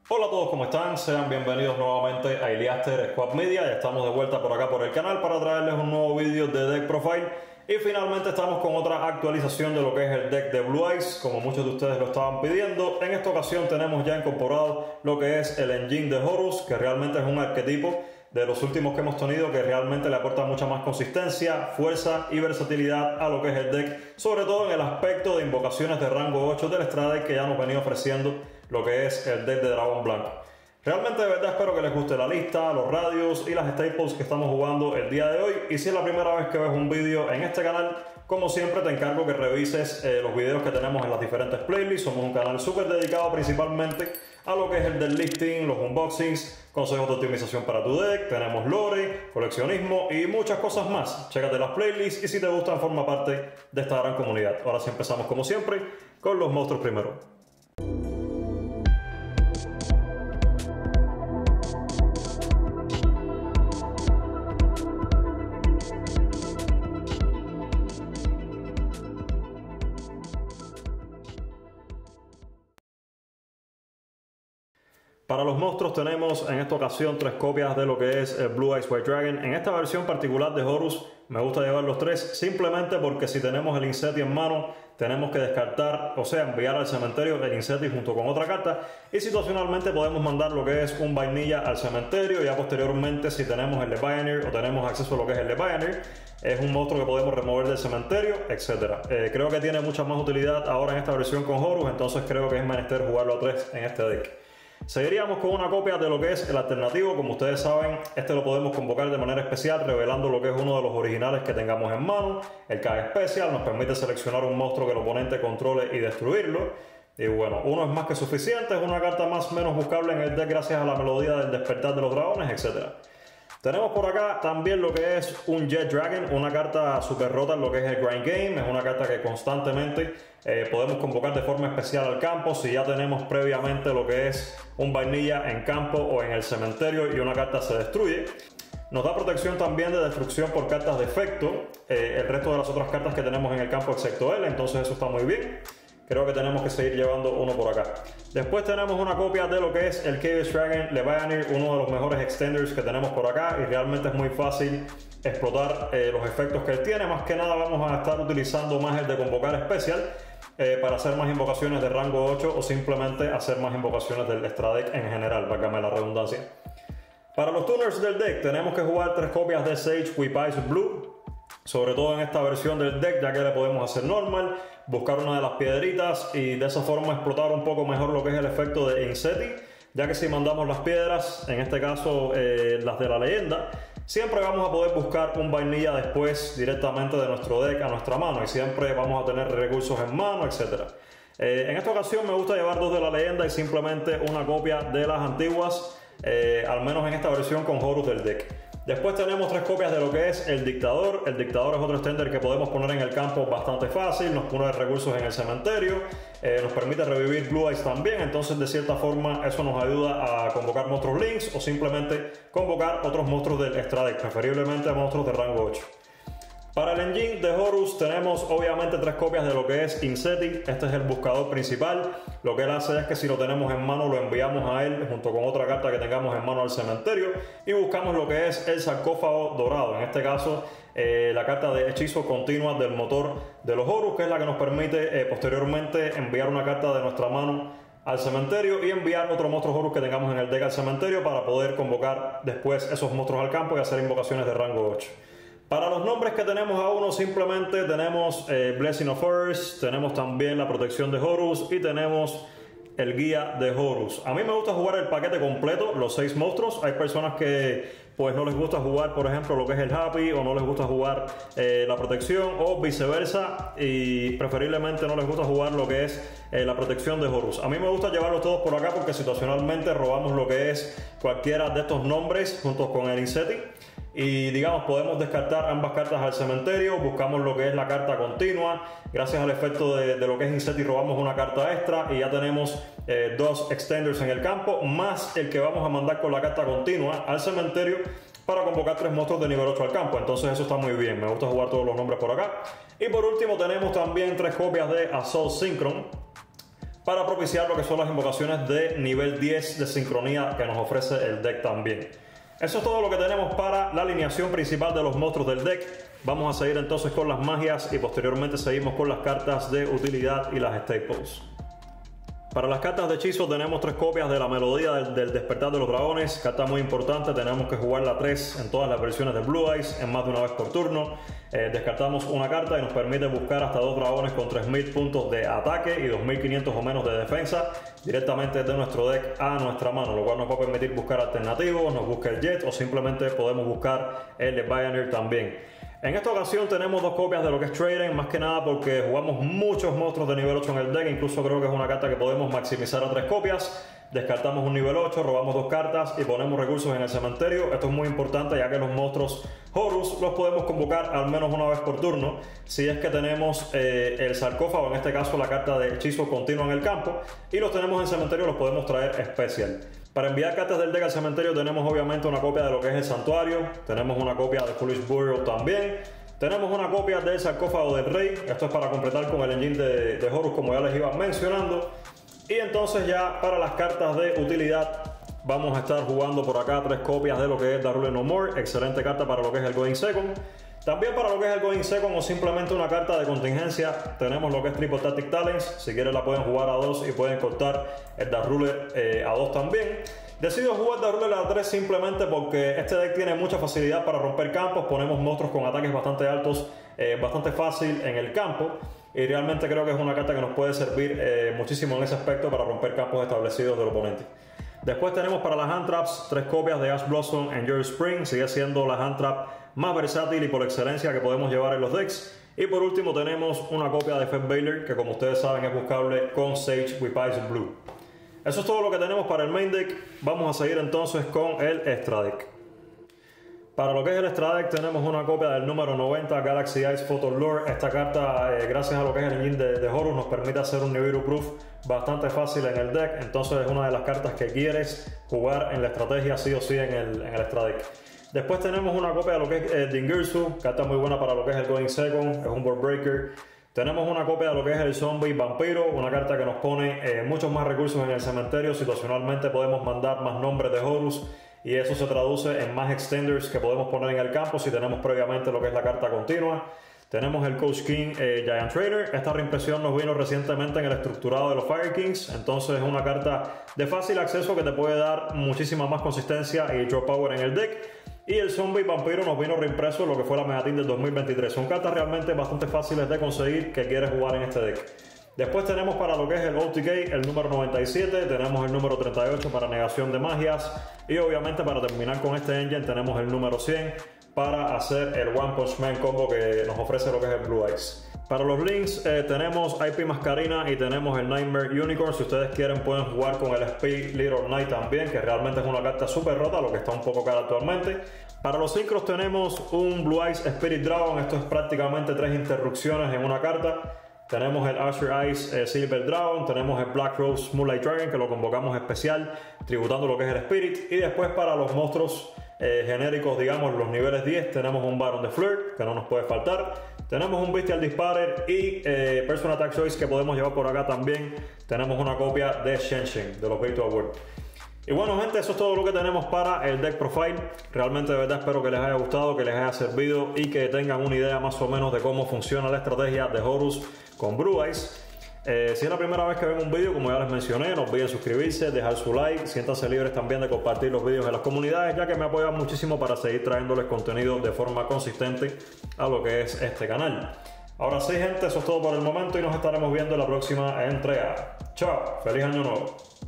Hola a todos, ¿cómo están? Sean bienvenidos nuevamente a Iliaster Squad Media. Ya estamos de vuelta por acá por el canal para traerles un nuevo vídeo de Deck Profile. Y finalmente estamos con otra actualización de lo que es el deck de Blue Eyes, como muchos de ustedes lo estaban pidiendo. En esta ocasión tenemos ya incorporado lo que es el engine de Horus, que realmente es un arquetipo de los últimos que hemos tenido, que realmente le aporta mucha más consistencia, fuerza y versatilidad a lo que es el deck, sobre todo en el aspecto de invocaciones de rango 8 del Extra Deck que ya nos venía ofreciendo lo que es el deck de Dragón Blanco. Realmente de verdad espero que les guste la lista, los radios y las staples que estamos jugando el día de hoy. Y si es la primera vez que ves un vídeo en este canal, como siempre te encargo que revises los videos que tenemos en las diferentes playlists. Somos un canal súper dedicado principalmente a lo que es el deck listing, los unboxings, consejos de optimización para tu deck, tenemos lore, coleccionismo y muchas cosas más. Chécate las playlists y si te gustan forma parte de esta gran comunidad. Ahora sí empezamos como siempre con los monstruos primero. Para los monstruos tenemos en esta ocasión 3 copias de lo que es el Blue Eyes White Dragon. En esta versión particular de Horus me gusta llevar los 3 simplemente porque si tenemos el Insetti en mano tenemos que descartar, o sea, enviar al cementerio el Insetti junto con otra carta y situacionalmente podemos mandar lo que es un vainilla al cementerio. Ya posteriormente si tenemos el Pioneer o tenemos acceso a lo que es el Pioneer, es un monstruo que podemos remover del cementerio, etc. Creo que tiene mucha más utilidad ahora en esta versión con Horus, entonces creo que es menester jugarlo a 3 en este deck. Seguiríamos con una copia de lo que es el alternativo. Como ustedes saben, este lo podemos convocar de manera especial revelando lo que es uno de los originales que tengamos en mano. El Card Special nos permite seleccionar un monstruo que el oponente controle y destruirlo. Y bueno, uno es más que suficiente, es una carta más o menos buscable en el deck gracias a la melodía del despertar de los dragones, etc. Tenemos por acá también lo que es un Jet Dragon, una carta super rota en lo que es el Grind Game. Es una carta que constantemente podemos convocar de forma especial al campo si ya tenemos previamente lo que es un vainilla en campo o en el cementerio y una carta se destruye. Nos da protección también de destrucción por cartas de efecto, el resto de las otras cartas que tenemos en el campo excepto él, entonces eso está muy bien. Creo que tenemos que seguir llevando uno por acá. Después tenemos una copia de lo que es el Chaos Dragon Pioneer, uno de los mejores extenders que tenemos por acá y realmente es muy fácil explotar los efectos que él tiene. Más que nada vamos a estar utilizando más el de convocar especial para hacer más invocaciones de rango 8 o simplemente hacer más invocaciones del extra deck en general, válgame la redundancia. Para los tuners del deck tenemos que jugar 3 copias de Sage with Eyes Blue. Sobre todo en esta versión del deck, ya que le podemos hacer normal, buscar una de las piedritas y de esa forma explotar un poco mejor lo que es el efecto de Insetti, ya que si mandamos las piedras, en este caso las de la leyenda, siempre vamos a poder buscar un vainilla después directamente de nuestro deck a nuestra mano y siempre vamos a tener recursos en mano, etc. En esta ocasión me gusta llevar 2 de la leyenda y simplemente una copia de las antiguas, al menos en esta versión con Horus del deck. Después tenemos 3 copias de lo que es el Dictador. El Dictador es otro extender que podemos poner en el campo bastante fácil, nos pone recursos en el cementerio, nos permite revivir Blue Eyes también, entonces de cierta forma eso nos ayuda a convocar monstruos links o simplemente convocar otros monstruos del extra deck, preferiblemente monstruos de rango 8. Para el engine de Horus tenemos obviamente 3 copias de lo que es Insetti. Este es el buscador principal. Lo que él hace es que si lo tenemos en mano lo enviamos a él junto con otra carta que tengamos en mano al cementerio y buscamos lo que es el sarcófago dorado. En este caso la carta de hechizo continua del motor de los Horus, que es la que nos permite posteriormente enviar una carta de nuestra mano al cementerio y enviar otro monstruo Horus que tengamos en el deck al cementerio para poder convocar después esos monstruos al campo y hacer invocaciones de rango 8. Para los nombres que tenemos a uno simplemente tenemos Blessing of Earth, tenemos también la protección de Horus y tenemos el guía de Horus. A mí me gusta jugar el paquete completo, los 6 monstruos. Hay personas que pues no les gusta jugar por ejemplo lo que es el Happy o no les gusta jugar la protección o viceversa y preferiblemente no les gusta jugar lo que es la protección de Horus. A mí me gusta llevarlos todos por acá porque situacionalmente robamos lo que es cualquiera de estos nombres junto con el Insetti. Y digamos podemos descartar ambas cartas al cementerio, buscamos lo que es la carta continua, gracias al efecto de lo que es Insetti robamos una carta extra y ya tenemos 2 extenders en el campo, más el que vamos a mandar con la carta continua al cementerio para convocar 3 monstruos de nivel 8 al campo. Entonces eso está muy bien, me gusta jugar todos los nombres por acá. Y por último tenemos también 3 copias de Assault Synchron. para propiciar lo que son las invocaciones de nivel 10 de sincronía que nos ofrece el deck también. Eso es todo lo que tenemos para la alineación principal de los monstruos del deck. Vamos a seguir entonces con las magias y posteriormente seguimos con las cartas de utilidad y las staples. Para las cartas de hechizo tenemos 3 copias de la melodía del despertar de los dragones, carta muy importante, tenemos que jugarla 3 en todas las versiones de Blue Eyes, en más de una vez por turno. Descartamos una carta y nos permite buscar hasta 2 dragones con 3000 puntos de ataque y 2500 o menos de defensa directamente de nuestro deck a nuestra mano, lo cual nos va a permitir buscar alternativos, nos busca el Jet o simplemente podemos buscar el Pioneer también. En esta ocasión tenemos 2 copias de lo que es Trading, más que nada porque jugamos muchos monstruos de nivel 8 en el deck, incluso creo que es una carta que podemos maximizar a 3 copias. Descartamos un nivel 8, robamos 2 cartas y ponemos recursos en el cementerio. Esto es muy importante ya que los monstruos Horus los podemos convocar al menos una vez por turno si es que tenemos el sarcófago, en este caso la carta de hechizo continua en el campo, y los tenemos en cementerio, los podemos traer especial. Para enviar cartas del deck al cementerio tenemos obviamente una copia de lo que es el santuario, tenemos una copia de Foolish Burial también, tenemos una copia del sarcófago del rey, esto es para completar con el engine de Horus como ya les iba mencionando. Y entonces ya para las cartas de utilidad vamos a estar jugando por acá 3 copias de lo que es Darule No More, excelente carta para lo que es el Going Second. También para lo que es el Going Second o simplemente una carta de contingencia tenemos lo que es Triple Tactic Talents, si quieren la pueden jugar a 2 y pueden cortar el Darule a 2 también. Decido jugar Darule a 3 simplemente porque este deck tiene mucha facilidad para romper campos, ponemos monstruos con ataques bastante altos, bastante fácil en el campo. Y realmente creo que es una carta que nos puede servir muchísimo en ese aspecto para romper campos establecidos del oponente. Después tenemos para las hand traps 3 copias de Ash Blossom and Your Spring, sigue siendo la hand trap más versátil y por excelencia que podemos llevar en los decks. Y por último tenemos una copia de Fed Baylor que, como ustedes saben, es buscable con Sage with Eyes Blue. Eso es todo lo que tenemos para el main deck. Vamos a seguir entonces con el extra deck. Para lo que es el extra deck tenemos una copia del número 90 Galaxy Eyes Photo Lure. Esta carta, gracias a lo que es el engine de Horus, nos permite hacer un Nibiru Proof bastante fácil en el deck. Entonces es una de las cartas que quieres jugar en la estrategia sí o sí en el extra deck. Después tenemos una copia de lo que es Dingirsu, carta muy buena para lo que es el Going Second, es un Board Breaker. Tenemos una copia de lo que es el Zombie Vampiro, una carta que nos pone muchos más recursos en el cementerio. Situacionalmente podemos mandar más nombres de Horus y eso se traduce en más extenders que podemos poner en el campo si tenemos previamente lo que es la carta continua. Tenemos el Coach King Giant Trader. Esta reimpresión nos vino recientemente en el estructurado de los Fire Kings, entonces es una carta de fácil acceso que te puede dar muchísima más consistencia y draw power en el deck. Y el Zombie Vampiro nos vino reimpreso en lo que fue la Mega Team del 2023. Son cartas realmente bastante fáciles de conseguir que quieres jugar en este deck. Después tenemos para lo que es el OTK el número 97, tenemos el número 38 para negación de magias y obviamente para terminar con este engine tenemos el número 100 para hacer el One Punch Man combo que nos ofrece lo que es el Blue Eyes. Para los links tenemos IP Mascarina y tenemos el Nightmare Unicorn. Si ustedes quieren pueden jugar con el Speed Little Knight también, que realmente es una carta súper rota, lo que está un poco cara actualmente. Para los sincros tenemos un Blue Eyes Spirit Dragon, esto es prácticamente 3 interrupciones en una carta. Tenemos el Azure Eyes Silver Dragon, tenemos el Black Rose Moonlight Dragon que lo convocamos especial, tributando lo que es el Spirit. Y después para los monstruos genéricos, digamos los niveles 10, tenemos un Baron de Flirt que no nos puede faltar. Tenemos un Bestial Disparer y Personal Attack Choice que podemos llevar por acá también. Tenemos una copia de Shenshin de los Virtual World. Y bueno gente, eso es todo lo que tenemos para el deck profile. Realmente de verdad espero que les haya gustado, que les haya servido y que tengan una idea más o menos de cómo funciona la estrategia de Horus con Blue Eyes. Si es la primera vez que ven un vídeo, como ya les mencioné, no olviden suscribirse, dejar su like, siéntanse libres también de compartir los vídeos en las comunidades, ya que me apoyan muchísimo para seguir trayéndoles contenido de forma consistente a lo que es este canal. Ahora sí gente, eso es todo por el momento y nos estaremos viendo en la próxima entrega. Chao, feliz año nuevo.